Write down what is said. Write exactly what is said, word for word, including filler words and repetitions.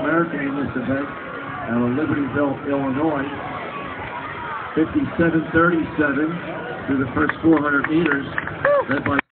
All-American in this event out of Libertyville, Illinois. fifty-seven thirty-seven through the first four hundred meters, led by